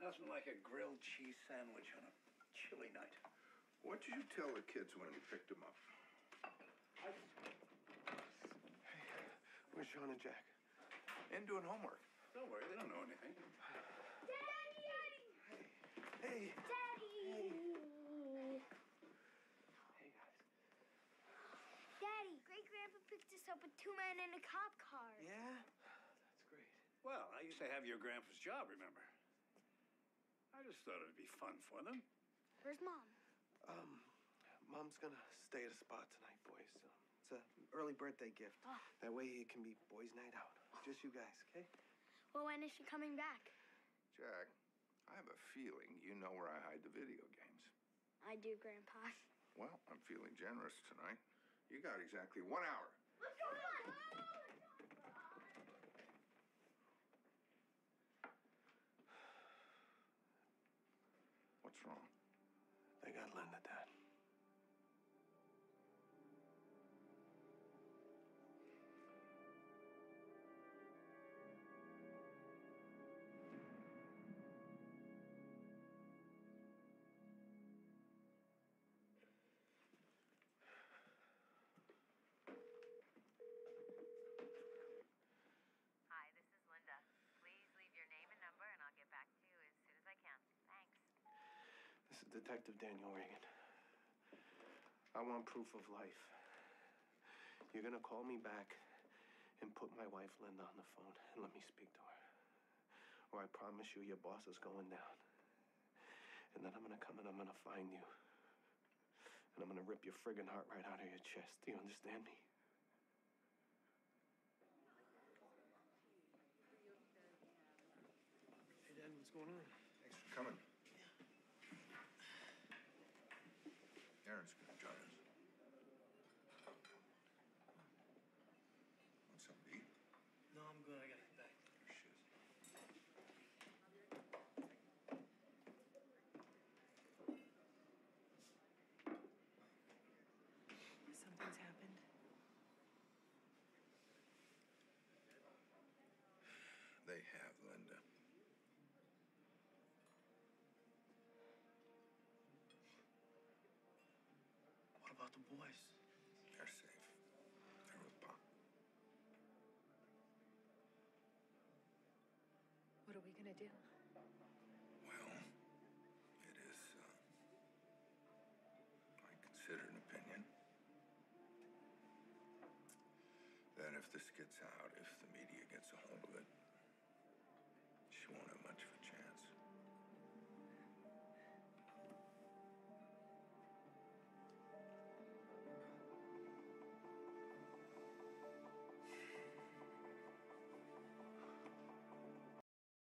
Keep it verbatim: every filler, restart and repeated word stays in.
Nothing like a grilled cheese sandwich on a chilly night. What did you tell the kids when you picked them up? I... Hey, where's Sean and Jack? In doing homework. Don't worry, they don't know anything. Daddy! Hey. Daddy! Hey. Hey, guys. Daddy, great-grandpa picked us up with two men in a cop car. Yeah? That's great. Well, I used to have your grandpa's job, remember? I just thought it'd be fun for them. Where's Mom? Um, Mom's gonna stay at a spot tonight, boys. Um, it's an early birthday gift. Oh. That way it can be boys' night out. Just you guys, okay? Well, when is she coming back? Jack, I have a feeling you know where I hide the video games. I do, Grandpa. Well, I'm feeling generous tonight. You got exactly one hour. What's going on? What's wrong? They got Linda, Dad. Hi, this is Linda. Please leave your name and number, and I'll get back to you as soon as I can. Thanks. This is Detective Daniel Reagan. I want proof of life. You're gonna call me back and put my wife Linda on the phone and let me speak to her. Or I promise you your boss is going down. And then I'm gonna come and I'm gonna find you. And I'm gonna rip your friggin' heart right out of your chest. Do you understand me? Hey, Dad, what's going on? Thanks for coming. Aaron's gonna join us. Want something to eat? No, I'm good. I gotta get back. Your shoes. Something's happened. They have, Linda. What about the boys? They're safe. They're with Pop. What are we gonna do? Well, it is, uh, I consider an opinion that if this gets out, if the media gets a hold of it,